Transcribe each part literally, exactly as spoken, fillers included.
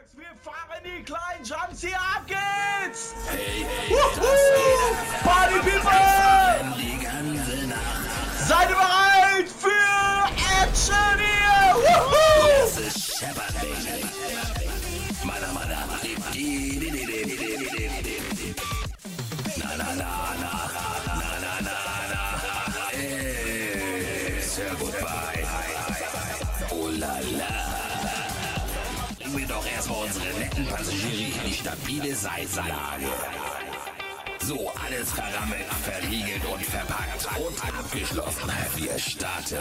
Wir fahren die kleinen Jumps hier, ab geht's! Hey, hey, das Party People! die ganze Nacht. Seid ihr bereit für Action hier? Woohoo! Es ist Shepherd, Baby. Mana, mana, di, di, di, di, di, di, di, di, di. Na, na, na, na, na, na, na, na. Ey, sehr gut bei. Oh la la. Bringen wir doch erstmal unsere netten Passagiere in die stabile Seitenlage. So, alles verrammelt, verriegelt und verpackt und abgeschlossen. Wir starten.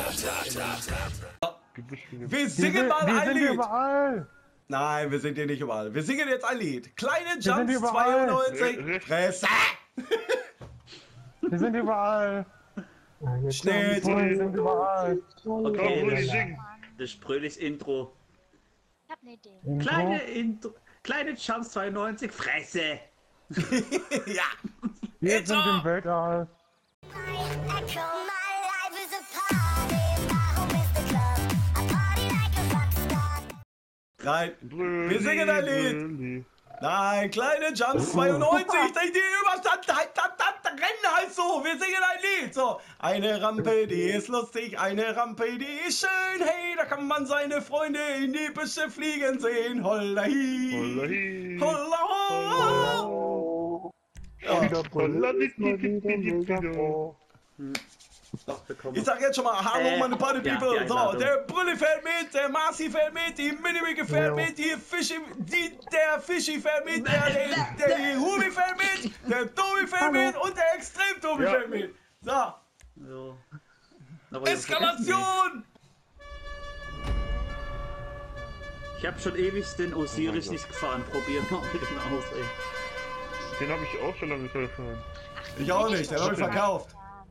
Wir singen mal wir ein sind Lied. überall. Nein, wir sind hier nicht überall. Wir singen jetzt ein Lied. Kleine sind Jumps überall. zweiundneunzig. Fresse. Wir sind überall. Schnitt. Wir sind überall. Okay, das fröhliches Intro. Ich hab ne Idee. Kleine Intro, kleine Jumps zweiundneunzig, Fresse! Ja. Wir sind im Weltall. Nein, wir singen ein Lied. Nein, kleine Jumps zweiundneunzig. Ich denke, die Überstand, halt, das, das Rennen halt so. Wir singen ein Lied. So, eine Rampe, die ist lustig. Eine Rampe, die ist schön. Hey, da kann man seine Freunde in die Büsche fliegen sehen. Holla hi. Holla ho. Ich sag jetzt schon mal, hallo Äh, meine Party ja, People. ja, So, Achtung. der Brülli fährt mit, der Marci fährt mit, die Minimi fährt Ja. mit, die Fischi, die, der Fischi fährt mit, der, der, der die Hubi fährt mit, der Tobi fährt mit und der Extrem Tobi Ja. fährt mit. So, So. Aber Eskalation! Ich hab schon ewig den Osiris nicht gefahren. Probiert mal mit dem aus, ey. Den habe ich auch schon lange gefahren. Ich auch nicht, den hab ich verkauft.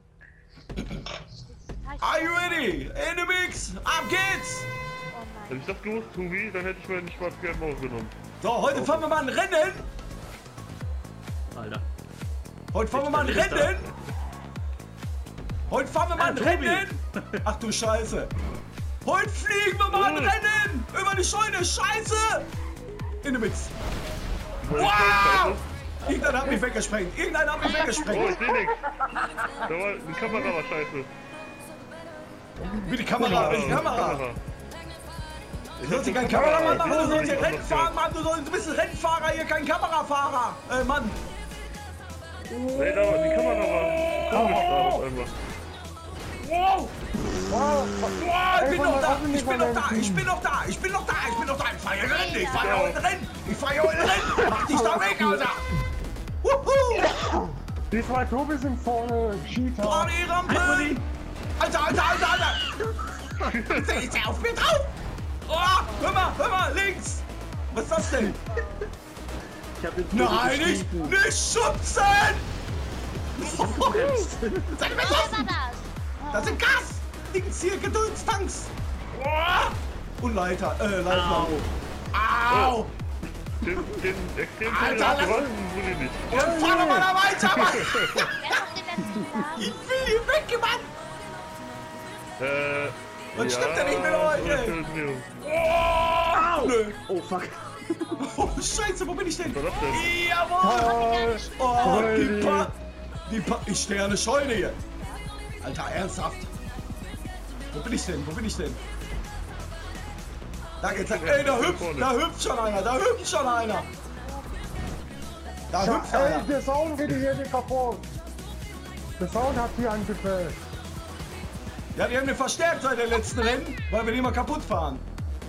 Are you ready? In the mix, ab geht's! Hätte ich das gewusst, Tobi, dann hätte ich mir nicht schwarz-gelb genommen. So, heute fahren wir mal ein Rennen. Alter. Heute fahren wir mal ein Rennen. Heute fahren wir mal ein Ah, Tobi. Rennen. Ach du Scheiße. Heute fliegen wir mal ein Rennen. Über die Scheune. Scheiße. In den Mix. Wow. Irgendeiner hat mich weggesprengt. Irgendeiner hat mich Oh, weggesprengt. ich seh nix. Da war, die Kamera war scheiße. Wie die Kamera. Wie die Kamera. Du sollst hier kein Kameramann machen. Du sollst hier Rennen fahren, Mann. Du, sollst, du bist ein Rennfahrer hier, kein Kamerafahrer. Äh, Mann. Nee, da war, die Kamera war komisch da auf einmal. Wow. Wow. Wow, ich bin noch da, Ey, ich bin noch da, ich bin noch da, ich bin noch da, ich bin noch da, ich fahr hier Rennen, ich fahr hier heute Rennen, ich fahr hier heute Rennen, mach dich da weg, Alter! Wuhu! Die zwei Tobis sind vorne. Cheater. Party Rampe! Alter, Alter, Alter, Alter! Ist der auf mir drauf? Oh, hör mal, hör mal, links! Was ist das denn? Ich hab den Nein, nicht, nicht schubsen! Seid ihr Was besoffen? war das? Das sind Gas! Dings hier, Geduldstanks! Oh. Und Leiter, äh, Leiter. Au! Den, den extrem Alter, teuren lass- Wagen wurde nicht. Dann fahr doch mal da weiter, Mann! Wer ist auf dem letzten Plan? Ich will hier weg, Mann! Äh, Was stimmt denn nicht mit euch, ey? Oh, nö. Oh fuck. Oh, Scheiße, wo bin ich denn? Was war das denn? Jawohl! Oh, die Hey. pa die pa ich stehe an der Scheune hier. Alter, ernsthaft? Wo bin ich denn? Wo bin ich denn? Da geht's. Ey, da hüpft, da hüpft schon einer, da hüpft schon einer. Da hüpft Ey, einer. der Sound geht hier nicht kaputt. Der Sound hat hier angefällt. Ja, die haben den verstärkt seit der letzten Rennen, weil wir die mal kaputt fahren.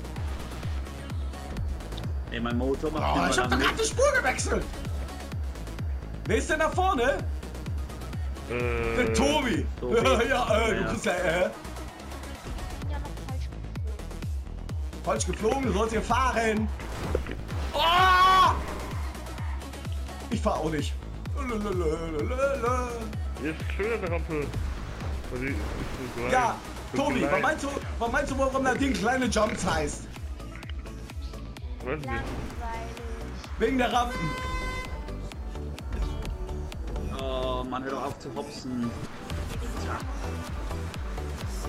Ey, mein Motor macht Oh, immer ich hab doch lang gerade die Spur gewechselt. Wer ist denn da vorne? Äh, Der Tobi. Tobi. Ja, äh, du Ja. bist ja, äh, Ich bin ja noch falsch geflogen. falsch geflogen, du sollst hier fahren. Oh! Ich fahr auch nicht. Lalalala. Jetzt schön an der Rampe. Also, die ist so klein. Ja, So Tobi, klein. was meinst du, was meinst du, warum das Ding kleine Jumps heißt? Weiß nicht. Langweilig. Wegen der Rampen. Oh Mann, hör doch auf zu hopsen.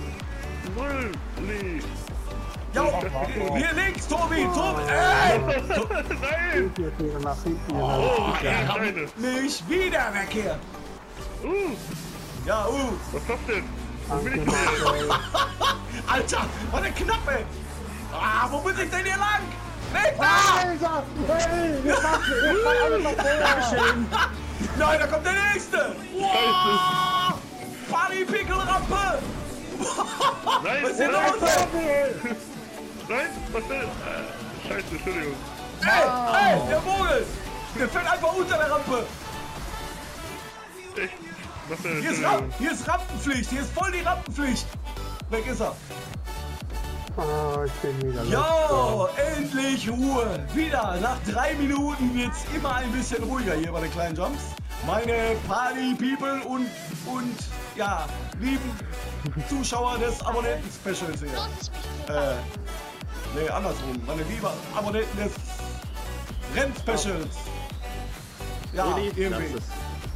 Bulli. Jo, hier links, Tobi, Tobi, ey! Nein! Hier, hier, nach hinten. Oh, er keine rammt Steine. mich wieder weg hier. Uh, Ja, uh. was ist das denn? Wo bin ich denn? Alter, war der knappe. Ah, wo muss ich denn hier lang? Nicht da! Alter! Hey, wir passen! Wir fallen alle noch vor! Dankeschön. Nein, da kommt der nächste. Wow. Party-Pickel-Rampe. Nein, Was ist denn nein, los? nein, was denn? Äh, Scheiße, Entschuldigung. Ey, ey, der Vogel. Der fällt einfach unter der Rampe. Echt? Was denn? Hier ist, Ram hier ist Rampenpflicht. Hier ist voll die Rampenpflicht. Weg ist er. Oh, ich bin wieder Jo, endlich Ruhe. Wieder, nach drei Minuten wird's immer ein bisschen ruhiger hier bei den kleinen Jumps. Meine Party-People und, und, ja, lieben Zuschauer des Abonnenten-Specials hier. Lohnt sich mich zu Äh, nee, andersrum. Meine lieben Abonnenten des Renn-Specials. Ja, Uli, lass irgendwie. es.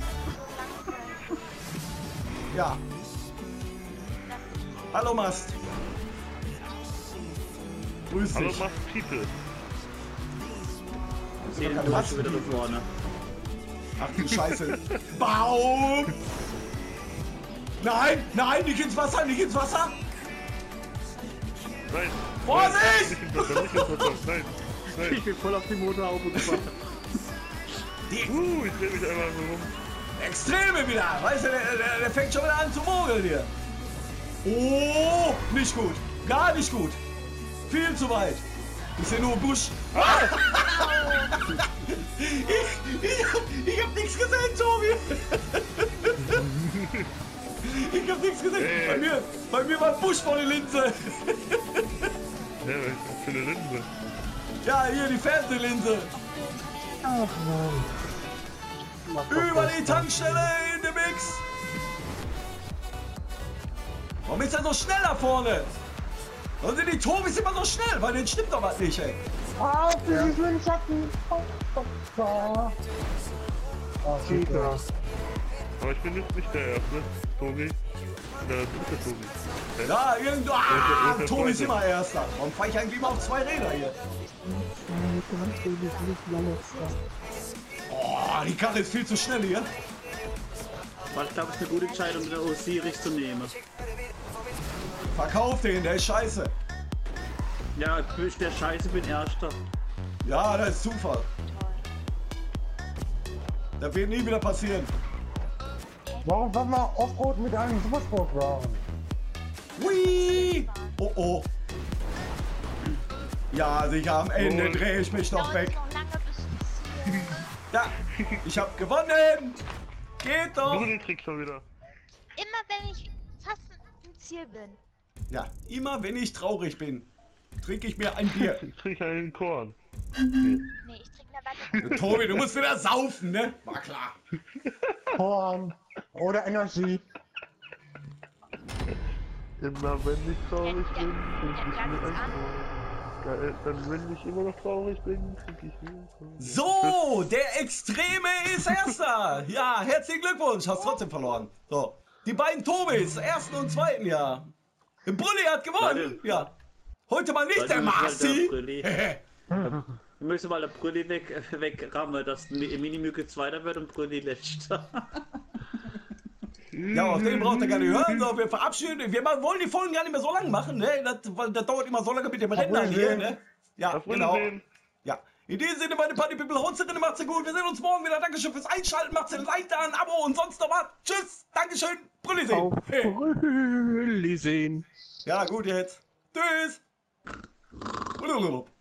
Ja. Hallo Mast. Grüß Hallo, dich. machst People. Ich sehe den Busch wieder da vorne. Ach du Scheiße. Baum! Nein, nein, nicht ins Wasser, nicht ins Wasser! Nein. Vorsicht! Nein, nicht ins Wasser, nicht ins Wasser. Nein, nein. Ich bin voll auf die Motorhaube gefahren. Die Uh, ich dreh mich einmal so rum. Extreme wieder! Weißt du, der, der, der fängt schon wieder an zu mogeln hier. Oh, nicht gut. Gar nicht gut. Viel zu weit. Ich sehe nur Busch. Ah! ich, ich, hab, ich hab nichts gesehen, Tobi. ich hab nichts gesehen. Ey. Bei mir, bei mir war ein Busch vor der Linse. Ja, was für eine Linse. Ja, hier die Fernsehlinse. Ach Mann. Mach doch Über das die dann. Tankstelle in dem Mix. Warum ist er so schnell da vorne? Warum sind die Tobis immer so schnell? Weil den stimmt doch was nicht, ey. Auf diesen Windschatten! Oh, oh, oh. Oh, super. Aber ich bin jetzt nicht der Erste, Tobi. Der dritte Tobi. Ja, irgendwo. Ah, Wer ist der Tobi ist Zweite? immer Erster. Warum fahre ich eigentlich immer auf zwei Räder hier? Oh, die Karre ist viel zu schnell hier. War, glaube ich, eine gute Entscheidung, den Osiris zu nehmen. Verkauf den, der ist scheiße. Ja, ich der Scheiße bin Erster. Ja, das ist Zufall. Das wird nie wieder passieren. Warum soll man Offroad mit einem Supersport fahren? Hui! Oh oh. Ja, sicher, am Ende Und- drehe ich mich noch Dauert weg. noch lange bis zum Ziel. Ja, ich hab gewonnen! Geht doch! Nur den Trick schon wieder. Immer wenn ich fast im Ziel bin. Ja, immer wenn ich traurig bin, trinke ich mir ein Bier. Ich trinke einen Korn. Nee, ich trinke eine Watte. Tobi, du musst wieder saufen, ne? War klar. Korn oder Energie. Immer wenn ich traurig Ja, bin, ja, trinke ich ja, mir ganz ein an. Korn. Geil, dann wenn ich immer noch traurig bin, trinke ich mir ein Korn. So, der Extreme ist Erster. Ja, herzlichen Glückwunsch, hast trotzdem verloren. So, die beiden Tobis, ersten und zweiten, ja. Der Brülli hat gewonnen, Leute. ja. Heute mal nicht Leute, der das war der Marci. Brülli. Wir müssen mal der Brülli weg, wegrammen, dass Mi- Minimücke Zweiter wird und Brülli Letzter. Ja, auf den braucht ihr gar nicht hören. So, wir verabschieden. Wir ma- wollen die Folgen gar nicht mehr so lang machen, ne? Das, weil das dauert immer so lange mit dem Rennen hier, ne? Ja, Auf genau. Wiedersehen. Ja. In diesem Sinne, meine Party People, haut's drin, macht's gut. Wir sehen uns morgen wieder. Dankeschön fürs Einschalten. Macht's ein Like da, ein Abo und sonst noch was. Tschüss. Dankeschön. Brülli sehen. Auf Hey. Brülli sehen. Ja, gut jetzt. Tschüss. Blablabla.